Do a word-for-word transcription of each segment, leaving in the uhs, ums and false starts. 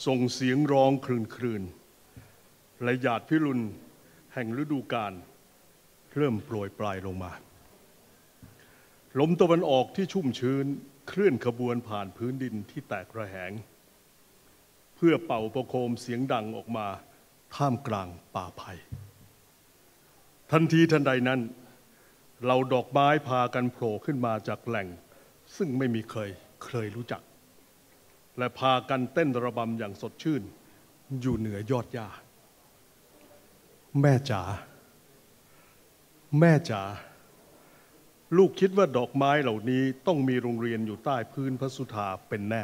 ส่งเสียงร้องครืนครืนและหยาดพิรุณแห่งฤดูกาลเริ่มโปรยปลายลงมาลมตะวันออกที่ชุ่มชื้นเคลื่อนขบวนผ่านพื้นดินที่แตกระแหงเพื่อเป่าประโคมเสียงดังออกมาท่ามกลางป่าไผ่ทันทีทันใดนั้นเหล่าดอกไม้พากันโผล่ขึ้นมาจากแหล่งซึ่งไม่มีเคยเคยรู้จักและพากันเต้นระบำอย่างสดชื่นอยู่เหนือยอดหญ้าแม่จ๋าแม่จ๋าลูกคิดว่าดอกไม้เหล่านี้ต้องมีโรงเรียนอยู่ใต้พื้นพระสุธาเป็นแน่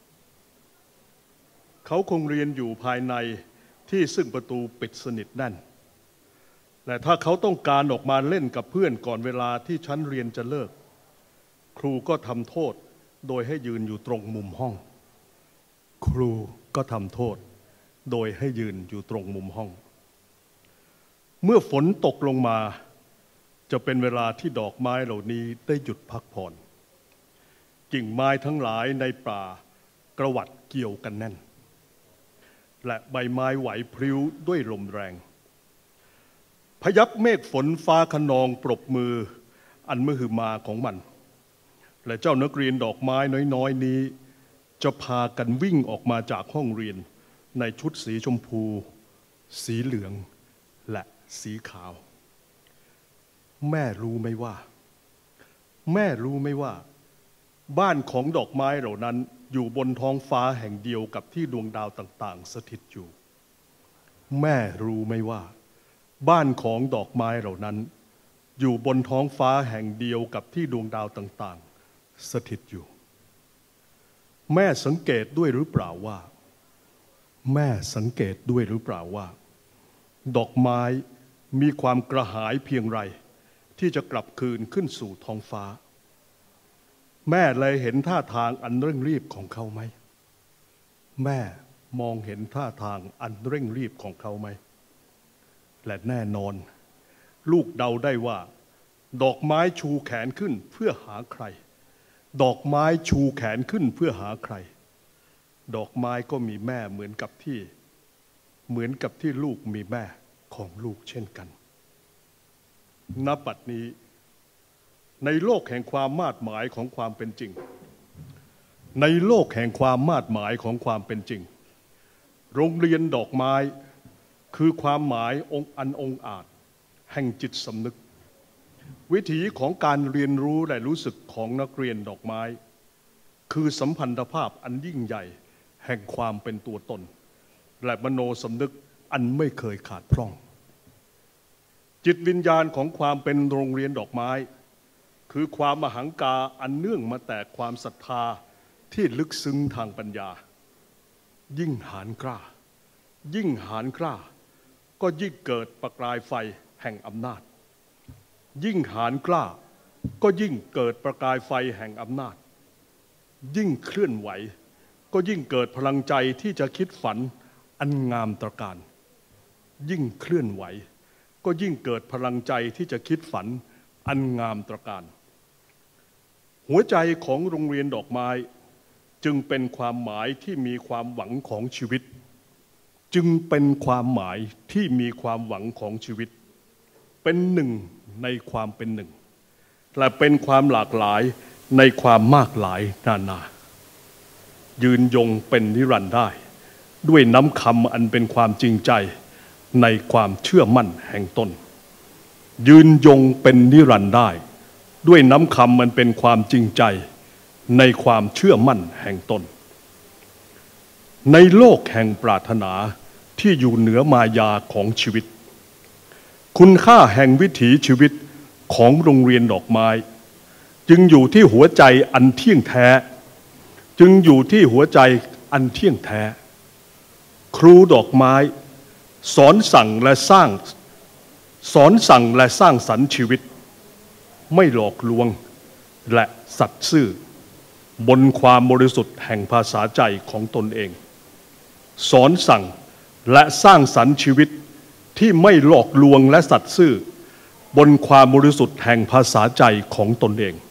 เขาคงเรียนอยู่ภายในที่ซึ่งประตูปิดสนิทแน่นและถ้าเขาต้องการออกมาเล่นกับเพื่อนก่อนเวลาที่ชั้นเรียนจะเลิกครูก็ทำโทษโดยให้ยืนอยู่ตรงมุมห้องครูก็ทำโทษโดยให้ยืนอยู่ตรงมุมห้องเมื่อฝนตกลงมาจะเป็นเวลาที่ดอกไม้เหล่านี้ได้หยุดพักผ่อนกิ่งไม้ทั้งหลายในป่ากระวัดเกี่ยวกันแน่นและใบไม้ไหวพริ้วด้วยลมแรงพยับเมฆฝนฟ้าคะนองปรบมืออันมหึมาของมันและเจ้านักเรียนดอกไม้น้อยๆนี้จะพากันวิ่งออกมาจากห้องเรียนในชุดสีชมพูสีเหลืองและสีขาวแม่รู้ไหมว่าแม่รู้ไหมว่าบ้านของดอกไม้เหล่านั้นอยู่บนท้องฟ้าแห่งเดียวกับที่ดวงดาวต่างๆสถิตอยู่แม่รู้ไหมว่าบ้านของดอกไม้เหล่านั้นอยู่บนท้องฟ้าแห่งเดียวกับที่ดวงดาวต่างๆสถิตอยู่แม่สังเกตด้วยหรือเปล่าว่าแม่สังเกตด้วยหรือเปล่าว่าดอกไม้มีความกระหายเพียงไรที่จะกลับคืนขึ้นสู่ท้องฟ้าแม่เลยเห็นท่าทางอันเร่งรีบของเขาไหมแม่มองเห็นท่าทางอันเร่งรีบของเขาไหมและแน่นอนลูกเดาได้ว่าดอกไม้ชูแขนขึ้นเพื่อหาใครดอกไม้ชูแขนขึ้นเพื่อหาใครดอกไม้ก็มีแม่เหมือนกับที่เหมือนกับที่ลูกมีแม่ของลูกเช่นกันณ บัดนี้ในโลกแห่งความมาดหมายของความเป็นจริงในโลกแห่งความมาดหมายของความเป็นจริงโรงเรียนดอกไม้คือความหมายองค์อันองอาจแห่งจิตสำนึกวิถีของการเรียนรู้และรู้สึกของนักเรียนดอกไม้คือสัมพันธภาพอันยิ่งใหญ่แห่งความเป็นตัวตนและมโนสำนึกอันไม่เคยขาดพร่องจิตวิญญาณของความเป็นโรงเรียนดอกไม้คือความมหังกาอันเนื่องมาแต่ความศรัทธาที่ลึกซึ้งทางปัญญายิ่งหาญกล้ายิ่งหาญกล้าก็ยิ่งเกิดประกายไฟแห่งอำนาจยิ่งหาญกล้าก็ยิ่งเกิดประกายไฟแห่งอำนาจยิ่งเคลื่อนไหวก็ยิ่งเกิดพลังใจที่จะคิดฝันอันงามตระการยิ่งเคลื่อนไหวก็ยิ่งเกิดพลังใจที่จะคิดฝันอันงามตระการหัวใจของโรงเรียนดอกไม้จึงเป็นความหมายที่มีความหวังของชีวิตจึงเป็นความหมายที่มีความหวังของชีวิตเป็นหนึ่งในความเป็นหนึ่งและเป็นความหลากหลายในความมากหลายนานายืนยงเป็นนิรันดร์ได้ด้วยน้ำคำอันเป็นความจริงใจในความเชื่อมั่นแห่งตนยืนยงเป็นนิรันดร์ได้ด้วยน้ำคำมันเป็นความจริงใจในความเชื่อมั่นแห่งตนในโลกแห่งปรารถนาที่อยู่เหนือมายาของชีวิตคุณค่าแห่งวิถีชีวิตของโรงเรียนดอกไม้จึงอยู่ที่หัวใจอันเที่ยงแท้จึงอยู่ที่หัวใจอันเที่ยงแท้ครูดอกไม้สอนสั่งและสร้างสอนสั่งและสร้างสรรค์ชีวิตไม่หลอกลวงและสัตย์ซื่อบนความบริสุทธิ์แห่งภาษาใจของตนเองสอนสั่งและสร้างสรรค์ชีวิตที่ไม่หลอกลวงและสัตย์ซื่อบนความบริสุทธิ์แห่งภาษาใจของตนเอง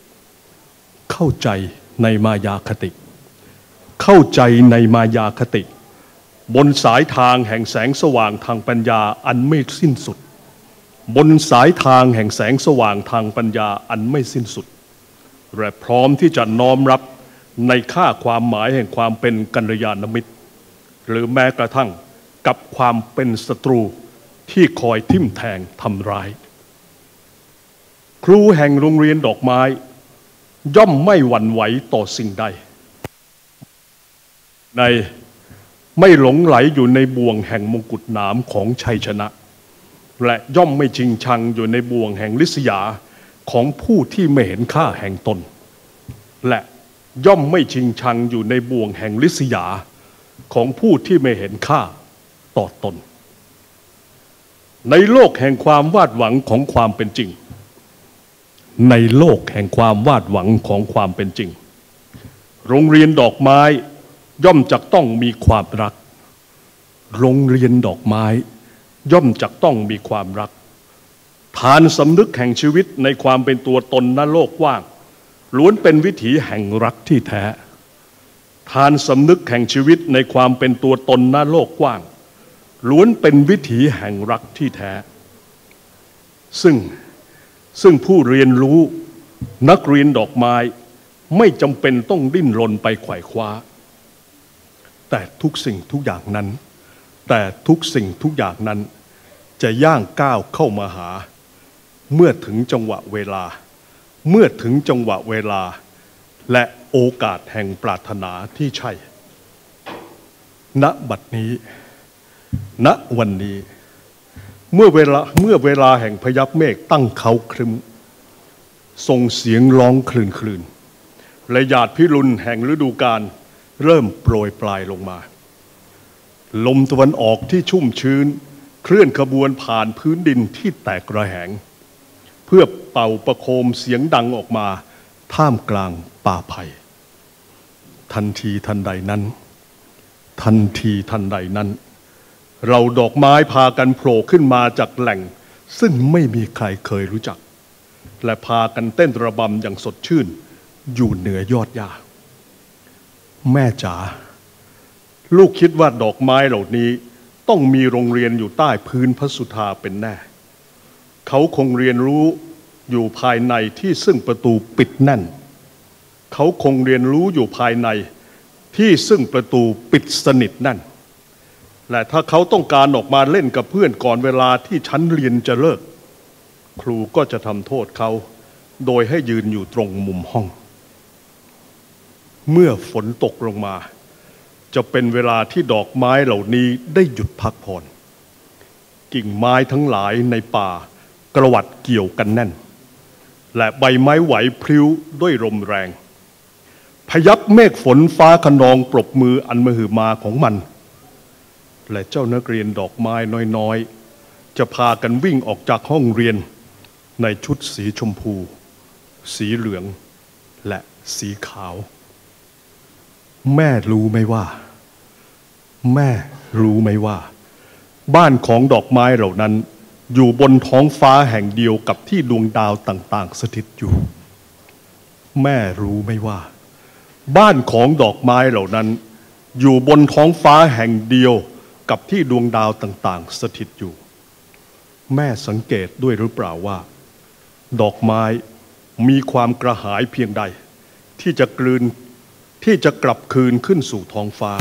เข้าใจในมายาคติเข้าใจในมายาคติบนสายทางแห่งแสงสว่างทางปัญญาอันไม่สิ้นสุดบนสายทางแห่งแสงสว่างทางปัญญาอันไม่สิ้นสุดและพร้อมที่จะน้อมรับในค่าความหมายแห่งความเป็นกัลยาณมิตรหรือแม้กระทั่งกับความเป็นศัตรูที่คอยทิ่มแทงทำร้ายครูแห่งโรงเรียนดอกไม้ย่อมไม่หวั่นไหวต่อสิ่งใดในไม่หลงไหลอยู่ในบ่วงแห่งมงกุฎหนามของชัยชนะและย่อมไม่ชิงชังอยู่ในบ่วงแห่งลิษยาของผู้ที่ไม่เห็นค่าแห่งตนและย่อมไม่ชิงชังอยู่ในบ่วงแห่งลิษยาของผู้ที่ไม่เห็นค่าต่อตนในโลกแห่งความวาดหวังของความเป็นจริงในโลกแห่งความวาดหวังของความเป็นจริงโรงเรียนดอกไม้ย่อมจะต้องมีความรักโรงเรียนดอกไม้ย่อมจะต้องมีความรักฐานสำนึกแห่งชีวิตในความเป็นตัวตนณโลกกว้างล้วนเป็นวิถีแห่งรักที่แท้ฐานสำนึกแห่งชีวิตในความเป็นตัวตนณโลกกว้างล้วนเป็นวิถีแห่งรักที่แท้ซึ่งซึ่งผู้เรียนรู้นักเรียนดอกไม้ไม่จำเป็นต้องดิ้นรนไปไขว่คว้าแต่ทุกสิ่งทุกอย่างนั้นแต่ทุกสิ่งทุกอย่างนั้นจะย่างก้าวเข้ามาหาเมื่อถึงจังหวะเวลาเมื่อถึงจังหวะเวลาและโอกาสแห่งปรารถนาที่ใช่ณบัดนี้ณวันนี้เมื่อเวลาเมื่อเวลาแห่งพยับเมฆตั้งเขาครึ้มส่งเสียงร้องคลื่นคลื่นและหยาดพิรุณแห่งฤดูกาลเริ่มโปรยปลายลงมาลมตะวันออกที่ชุ่มชื้นเคลื่อนขบวนผ่านพื้นดินที่แตกระแหงเพื่อเป่าประโคมเสียงดังออกมาท่ามกลางป่าไผ่ทันทีทันใดนั้นทันทีทันใดนั้นเราดอกไม้พากันโผล่ขึ้นมาจากแหล่งซึ่งไม่มีใครเคยรู้จักและพากันเต้นระบำอย่างสดชื่นอยู่เหนือยอดหญ้าแม่จ๋าลูกคิดว่าดอกไม้เหล่านี้ต้องมีโรงเรียนอยู่ใต้พื้นพระสุธาเป็นแน่เขาคงเรียนรู้อยู่ภายในที่ซึ่งประตูปิดแน่นเขาคงเรียนรู้อยู่ภายในที่ซึ่งประตูปิดสนิทแน่นและถ้าเขาต้องการออกมาเล่นกับเพื่อนก่อนเวลาที่ชั้นเรียนจะเลิกครูก็จะทำโทษเขาโดยให้ยืนอยู่ตรงมุมห้องเมื่อฝนตกลงมาจะเป็นเวลาที่ดอกไม้เหล่านี้ได้หยุดพักผ่อนกิ่งไม้ทั้งหลายในป่ากระวัดเกี่ยวกันแน่นและใบไม้ไหวพลิ้วด้วยลมแรงพยับเมฆฝนฟ้าคะนองปรบมืออันมหึมาของมันและเจ้านักเรียนดอกไม้น้อยๆจะพากันวิ่งออกจากห้องเรียนในชุดสีชมพูสีเหลืองและสีขาวแม่รู้ไหมว่าแม่รู้ไหมว่าบ้านของดอกไม้เหล่านั้นอยู่บนท้องฟ้าแห่งเดียวกับที่ดวงดาวต่างๆสถิตอยู่แม่รู้ไหมว่าบ้านของดอกไม้เหล่านั้นอยู่บนท้องฟ้าแห่งเดียวกับที่ดวงดาวต่างๆสถิตอยู่แม่สังเกตด้วยหรือเปล่าว่าดอกไม้มีความกระหายเพียงใดที่จะกลืนที่จะกลับคืนขึ้นสู่ท้องฟ้า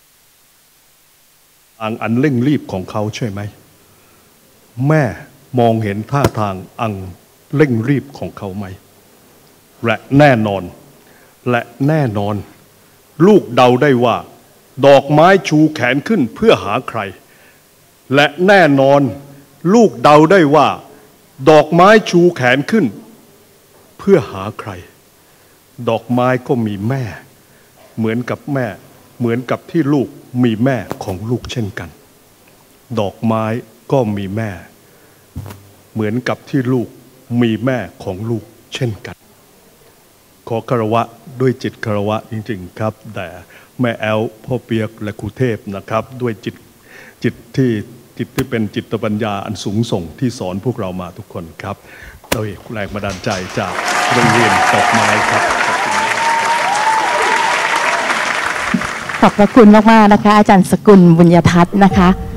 อังอันเร่งรีบของเขาใช่ไหมแม่มองเห็นท่าทางอังเร่งรีบของเขาไหมและแน่นอนและแน่นอนลูกเดาได้ว่าดอกไม้ชูแขนขึ้นเพื่อหาใครและแน่นอนลูกเดาได้ว่าดอกไม้ชูแขนขึ้นเพื่อหาใครดอกไม้ก็มีแม่เหมือนกับแม่เหมือนกับที่ลูกมีแม่ของลูกเช่นกันดอกไม้ก็มีแม่เหมือนกับที่ลูกมีแม่ของลูกเช่นกันขอคารวะด้วยจิตคารวะจริงๆครับแต่แม่แอลพ่อเปียกและครูเทพนะครับด้วยจิตจิตที่จิตที่เป็นจิตปัญญาอันสูงส่งที่สอนพวกเรามาทุกคนครับโดยแรงบันดาลใจจากโรงเรียนดอกไม้ครับขอบพระคุณมากๆนะคะอาจารย์สกุลบุญยทัศน์นะคะ